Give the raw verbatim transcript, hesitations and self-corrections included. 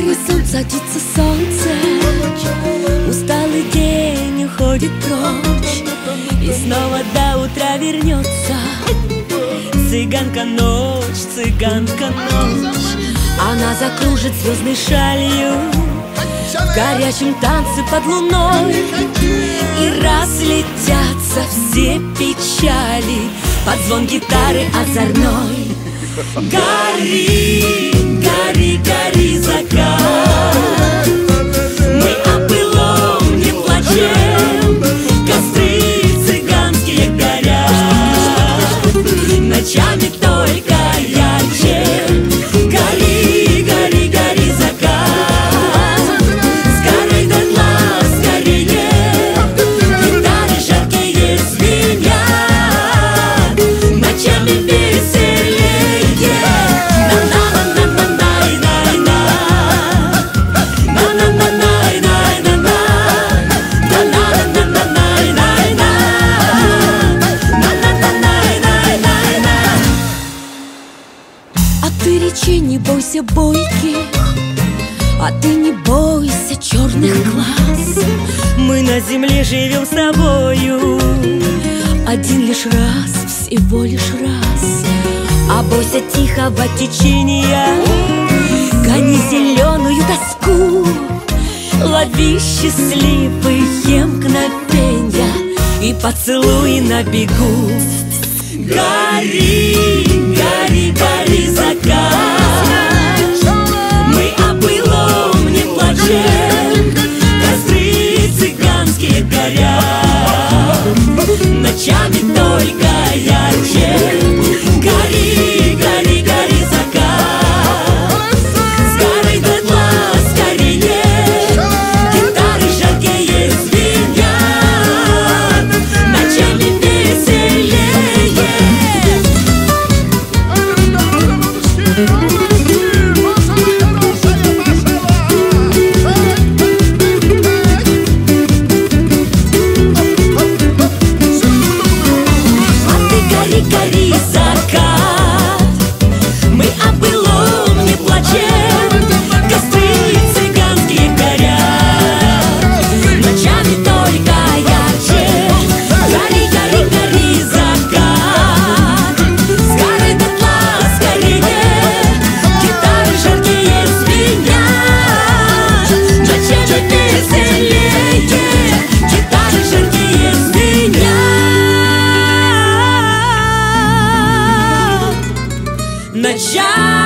Белый сон, садится солнце, усталый день уходит прочь, и снова до утра вернется цыганка ночь, цыганка ночь. Она закружит звездной шалью в горячем танце под луной, и разлетятся все печали под звон гитары озорной. Гори, гори, гори, закат, мы о былом не плачем, костры цыганские горят, ночами только ярче. Гори, гори, гори, закат, сгорай дотла, скорее, гитары жаркие звенят, ночами веселее. А ты речи, не бойся бойких, а ты не бойся черных глаз. Мы на земле живем с тобою один лишь раз, всего лишь раз. А бойся тихого течения, гони зеленую тоску, лови счастливые мгновенья и поцелуй на бегу. Гори, гори, гори, закат, мы о былом не плачем, костры цыганские горят, ночами только ярче. Гори, гори, гори, закат, сгорай дотла, скорее, гитары жаркие звенят, ночами веселее. Гори, закат, мы о былом не плачем, костры цыганские горят, ночами только ярче. Гори, гори, гори, закат, сгорай дотла, скорее, гитары жаркие звенят, ночами веселее, гитары жаркие звенят, ночами